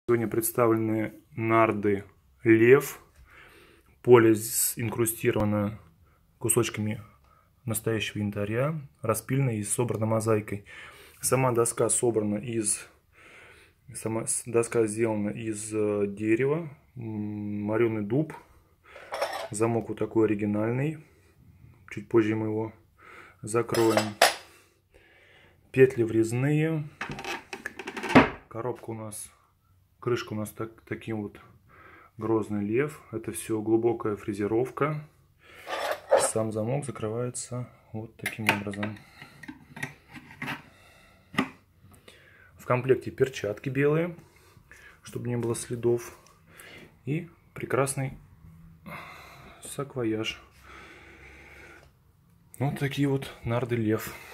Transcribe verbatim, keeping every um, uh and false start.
Сегодня представлены нарды Лев. Поле инкрустировано кусочками настоящего янтаря, распилено и собрано мозаикой. Сама доска собрана из... Сама доска сделана из дерева, мореный дуб. Замок вот такой оригинальный. Чуть позже мы его закроем. Петли врезные. Коробка у нас... Крышка у нас так, таким вот грозный лев. Это все глубокая фрезеровка. Сам замок закрывается вот таким образом. В комплекте перчатки белые, чтобы не было следов. И прекрасный саквояж. Вот такие вот нарды Лев.